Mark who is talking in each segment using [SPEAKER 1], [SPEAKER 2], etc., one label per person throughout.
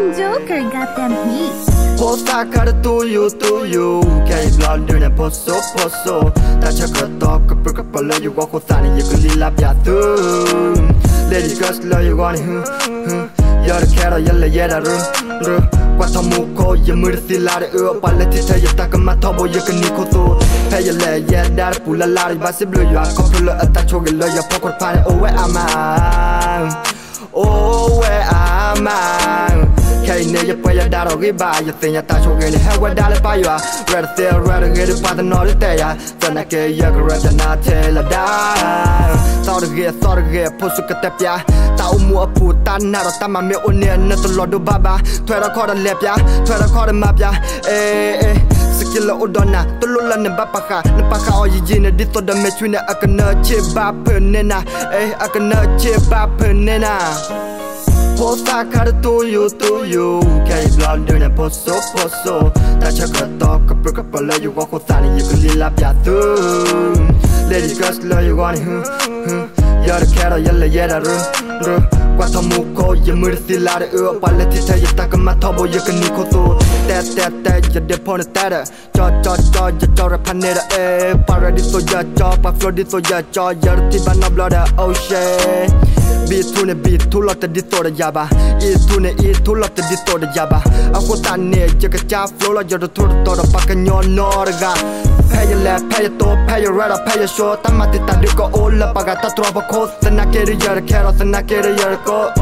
[SPEAKER 1] Joker got them heat.
[SPEAKER 2] Posta cara to you, K blood doing a poso. That's a good talk, a brick up a lady, you walk with Annie, you can leave up your thumb. Lady girls, love you on him. You're the cat, you're the yellow. What a muco, you mercy lad up, I let it tell you, take my tobo, you can nico to pay your leg, yeah, that pull a lot of bassy blue, you are couple of attach your pocket party. Oh, where am I? Oh, where am I? Near you pay your dad or by you think you touch again. How would I buy you? Red there, red get by the north there. Then I get your red and I tell a die. Thought to get, push a catapia. Tau more put another time I'm near not a lot of baba. Try to call a lepia, try to call a mapia. Sikila Odona, Tulula Nebapaka, Nepaka or Eugene, this or the Metrina, I can chip up Nena, I can chip up Nena. Posta cara to you, K blood doing a poso. That's a good talk, a brick up a lady, you walk with Annie, you can leave up your thumb. Lady girls, love you on him. You're the cat, you're the yellow. What a muco, you mercy lad up, I let it tell you, take my tobo, you can nico to that, you're the pony tatter. Jaw, your panetta, paradise, so your jaw, I flooded, so your jaw, you're the Tiban of blood, oh shit. Beat too lot of the Tora Jabba. Eat too lot of the Tora Jabba. I put that near Jacka Flola, you're the Tora Pack and your Norga. Pay your left, pay your top, pay your right, pay your short. I'm at the Taduko, all up. I got that drop of coast, and I carry your carrots, and I carry your coat.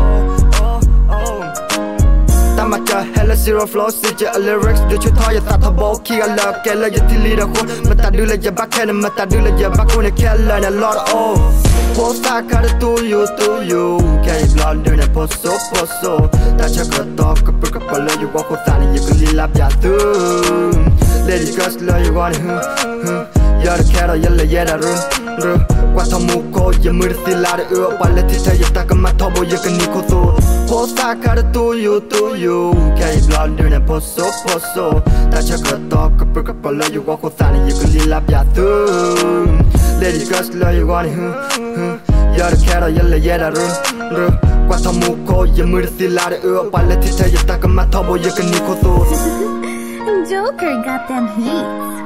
[SPEAKER 2] Tamacha, hella zero flow, sit your lyrics. Did you tell you that a ball key? I love Kella, you till lead a hole. Matadula, your back and Matadula, your back on a Kella, and a lot of Posta cara to you, K blood doing a poso. That's a good talk, a brick up a lady, you walk with Annie, you can leave up your thumb. Lady girls, love you on him. You're the cat, you're the yellow. What a muco, you mercy lad up, I let it tell you, take my tobo, you can nico to Posta cara to you, K blood doing a poso. That's a good talk, a brick up a lady, you walk with Annie, you can leave up your thumb. Lady girls, love you on him. You're the cat, you're the yellow. What a muco, you mercy lad up, I let it tell you, take my tobo, you can nico to
[SPEAKER 1] Joker got them heat.